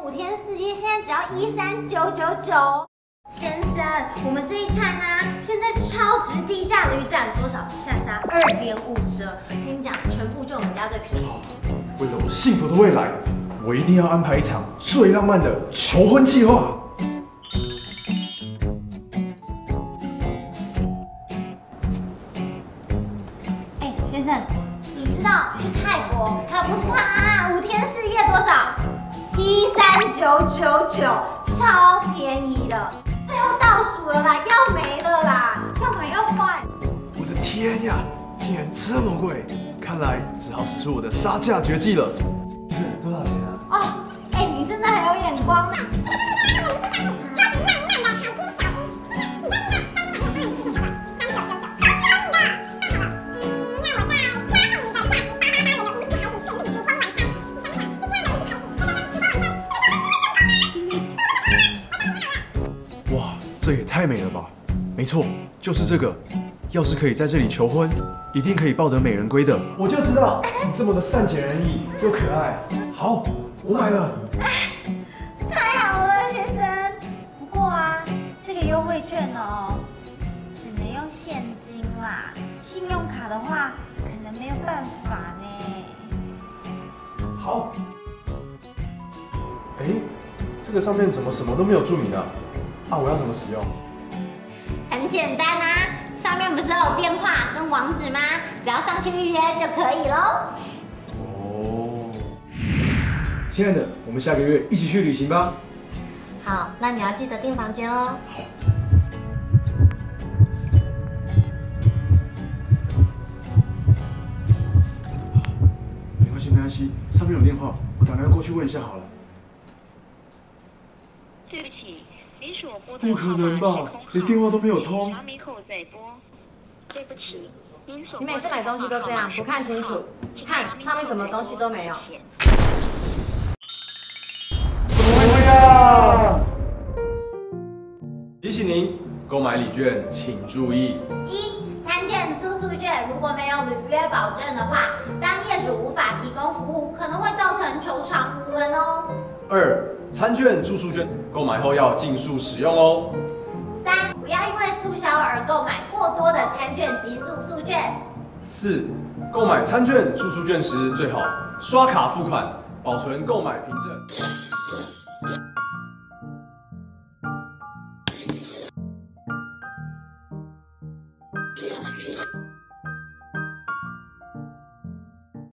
5天4夜现在只要13999。先生，我们这一摊啊，现在超值低价旅展，多少下杀2.5折。跟你讲，全部就我们家最便宜。 为了我幸福的未来，我一定要安排一场最浪漫的求婚计划。 哎，先生，你知道去泰国可不怕5天4夜多少？13999，超便宜的。最后倒数了啦，要没了啦，要买要换。 我的天呀，竟然这么贵！看来只好使出我的杀价绝技了。多少钱啊？ 哦，哎，你真的很有眼光啊！ 哇，这也太美了吧！没错，就是这个。要是可以在这里求婚，一定可以抱得美人归的。我就知道你这么的善解人意又可爱。好，我买了。 太好了，先生。不过啊，这个优惠券哦，只能用现金啦，信用卡的话可能没有办法呢。 好。哎，这个上面怎么什么都没有注明啊？啊，我要怎么使用？ 很简单啊，上面不是有电话跟网址吗？只要上去预约就可以喽。 哦，亲爱的，我们下个月一起去旅行吧。 好，那你要记得订房间哦。 好。没关系，没关系，上面有电话，我打电话过去问一下好了。 对不起，您所拨打的不可能吧？连电话都没有通。 对不起，您所你每次买东西都这样，不看清楚，看上面什么东西都没有。 怎么会呀？提醒您，购买礼券请注意 1、餐券、住宿券如果没有履约保证的话，当业主无法提供服务，可能会造成求偿无门哦。 2、餐券、住宿券购买后要尽数使用哦。 3、不要因为促销而购买过多的餐券及住宿券。 4、购买餐券、住宿券时最好刷卡付款，保存购买凭证。